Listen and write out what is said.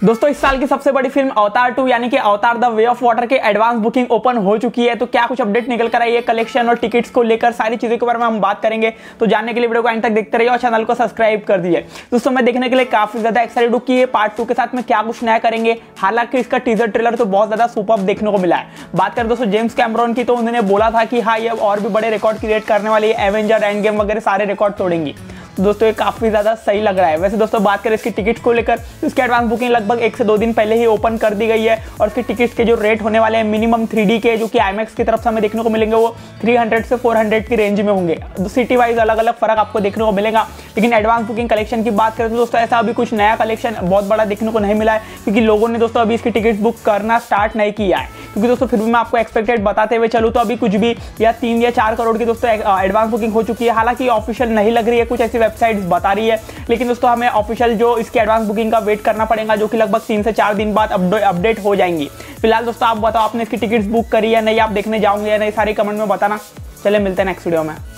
दोस्तों इस साल की सबसे बड़ी फिल्म अवतार 2 यानी कि Avatar the way of water के एडवांस बुकिंग ओपन हो चुकी है। तो क्या कुछ अपडेट निकल कर आई है कलेक्शन और टिकट्स को लेकर, सारी चीजों के बारे में हम बात करेंगे। तो जानने के लिए वीडियो को एंड तक देखते रहिए और चैनल को सब्सक्राइब कर दीजिए। दोस्तों मैं देखने के लिए काफी ज्यादा एक्साइटेड हूं कि ये पार्ट 2 के साथ में क्या कुछ नया करेंगे। हालांकि इसका टीजर ट्रेलर तो बहुत ज्यादा सुपर्ब देखने को मिला है। बात करें दोस्तों जेम्स कैमरॉन की, तो उन्होंने बोला था कि हाँ ये और भी बड़े रिकॉर्ड क्रिएट करने वाली है, एवेंजर एंड गेम वगैरह सारे रिकॉर्ड तोड़ेंगी। दोस्तों ये काफी ज्यादा सही लग रहा है। वैसे दोस्तों बात करें इसकी टिकट को लेकर, तो इसकी एडवांस बुकिंग लगभग 1 से 2 दिन पहले ही ओपन कर दी गई है और इसके टिकट्स के जो रेट होने वाले हैं मिनिमम 3D के, जो कि IMAX की तरफ से हमें देखने को मिलेंगे, वो 300 से 400 की रेंज में होंगे। सिटी वाइज अलग अलग फर्क आपको देखने को मिलेगा। लेकिन एडवांस बुकिंग कलेक्शन की बात करें तो दोस्तों ऐसा अभी कुछ नया कलेक्शन बहुत बड़ा देखने को नहीं मिला है, क्योंकि लोगों ने दोस्तों अभी इसकी टिकट बुक करना स्टार्ट नहीं किया है। क्योंकि दोस्तों फिर भी मैं आपको एक्सपेक्टेड बताते हुए चलूँ तो अभी कुछ भी या 3 या 4 करोड़ की दोस्तों एडवांस बुकिंग हो चुकी है। हालांकि ऑफिशियल नहीं लग रही है, कुछ ऐसी वेबसाइट्स बता रही है, लेकिन दोस्तों हमें ऑफिशियल जो इसकी एडवांस बुकिंग का वेट करना पड़ेगा, जो कि लगभग 3 से 4 दिन बाद अपडेट हो जाएंगी। फिलहाल दोस्तों आप बताओ आपने इसकी टिकट्स बुक करी है नहीं, आप देखने जाओगे या नहीं, सारी कमेंट में बताना। चले मिलते हैं नेक्स्ट वीडियो में।